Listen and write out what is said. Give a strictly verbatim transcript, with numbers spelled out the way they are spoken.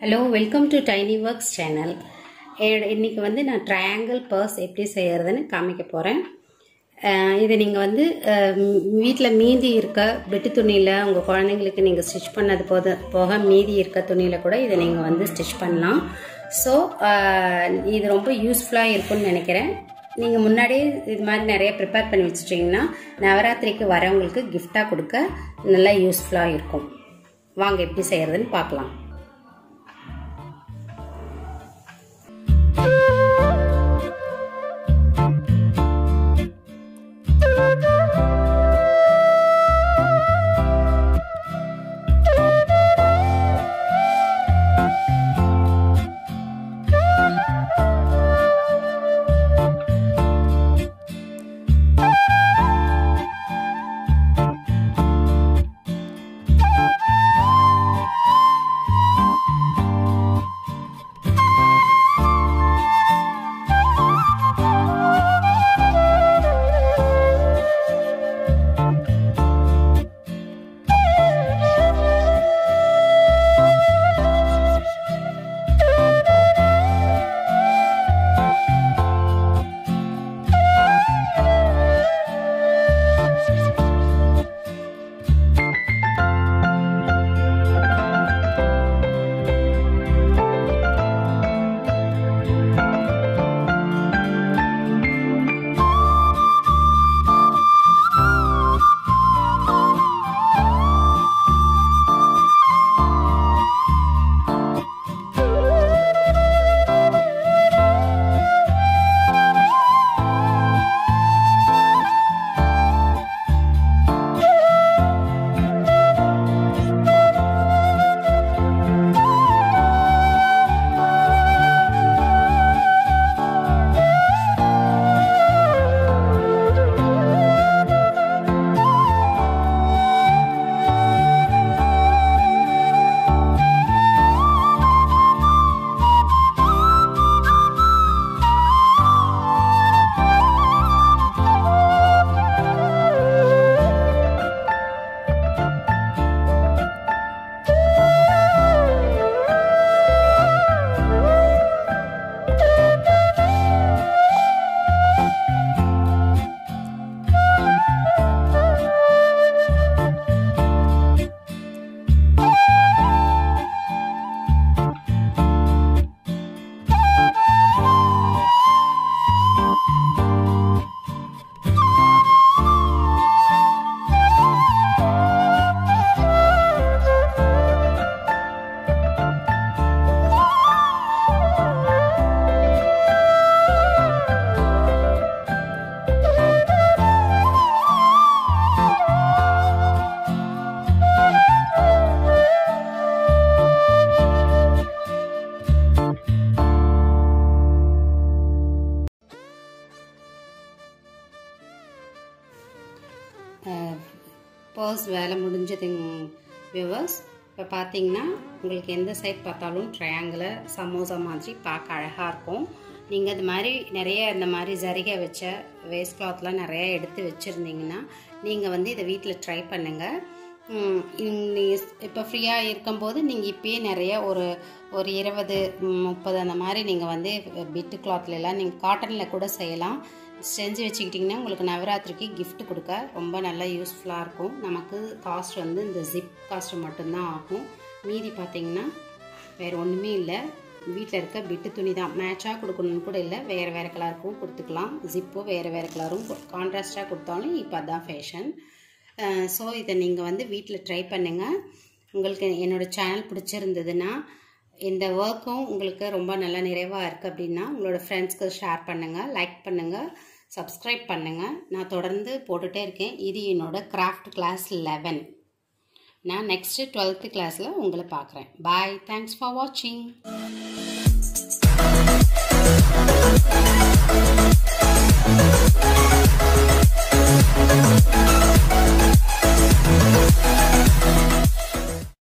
Hello, welcome to Tiny Works channel. இன்னைக்கு வந்து நான் triangle purse எப்படி செய்யறதுன்னு காமிக்க போறேன். இது நீங்க வந்து வீட்ல மீதி இருக்க வெட்டி துணியில உங்க குழந்தைகளுக்கு நீங்க ஸ்டிட்ச் பண்ணது போது போக மீதி இருக்க துணியில கூட இத நீங்க வந்து ஸ்டிட்ச் பண்ணலாம். சோ இது ரொம்ப யூஸ்ஃபுல்லா இருக்கும்னு நினைக்கிறேன். நீங்க முன்னாடியே இது மாதிரி நிறைய ப்ரிப்பேர் பண்ணி வச்சிட்டீங்கன்னா நவராத்திரிக்கு வரவங்களுக்கு gift-ஆ கொடுக்க நல்லா யூஸ்ஃபுல்லா இருக்கும். வாங்க எப்படி செய்யறதுன்னு பார்க்கலாம். பர்ஸ் வேலை முடிஞ்சது வியூவர்ஸ். இப்போ பார்த்தீங்கன்னா உங்களுக்கு எந்த சைட் பார்த்தாலும் ட்ரையாங்கிளை சமோசா மாதிரி பார்க்க அழகாக இருக்கும். நீங்கள் இது மாதிரி நிறைய இந்த மாதிரி ஜரிகை வச்ச வேஸ்ட் கிளாத்லாம் நிறைய எடுத்து வச்சுருந்தீங்கன்னா நீங்கள் வந்து இதை வீட்டில் ட்ரை பண்ணுங்கள். இப்போ ஃப்ரீயாக இருக்கும்போது நீங்கள் இப்போயே நிறைய ஒரு ஒரு இருபது முப்பது அந்த மாதிரி நீங்கள் வந்து பிட்டு கிளாத்லலாம் நீங்கள் காட்டனில் கூட செய்யலாம். செஞ்சு வச்சுக்கிட்டிங்கன்னா உங்களுக்கு நவராத்திரிக்கு கிஃப்ட் கொடுக்க ரொம்ப நல்லா யூஸ்ஃபுல்லாக இருக்கும். நமக்கு காஸ்ட் வந்து இந்த ஜிப் காஸ்ட் மட்டும்தான் ஆகும். மீதி பார்த்திங்கன்னா வேறு ஒன்றுமே இல்லை, வீட்டில் இருக்க பிட்டு துணி தான். மேட்சாக கொடுக்கணும்னு கூட இல்லை, வேறு வேறு கலருக்கும் கொடுத்துக்கலாம். ஜிப்பும் வேறு வேறு கலரும் கான்ட்ராஸ்டாக கொடுத்தாலும் இப்போ அதுதான் ஃபேஷன். ஸோ இதை நீங்கள் வந்து வீட்டில் ட்ரை பண்ணுங்கள். உங்களுக்கு என்னோடய சேனல் பிடிச்சிருந்ததுன்னா இந்த ஒர்க்கும் உங்களுக்கு ரொம்ப நல்லா நிறைவாக இருக்குது அப்படின்னா உங்களோட ஃப்ரெண்ட்ஸ்க்கு ஷேர் பண்ணுங்கள், லைக் பண்ணுங்கள், சப்ஸ்கிரைப் பண்ணுங்கள். நான் தொடர்ந்து போட்டுகிட்டே இருக்கேன். இது என்னோட கிராஃப்ட் கிளாஸ் லெவன். நான் நெக்ஸ்ட்டு டுவெல்த்து கிளாஸில் உங்களை பார்க்குறேன். பாய், தேங்க்ஸ் ஃபார் வாட்சிங்.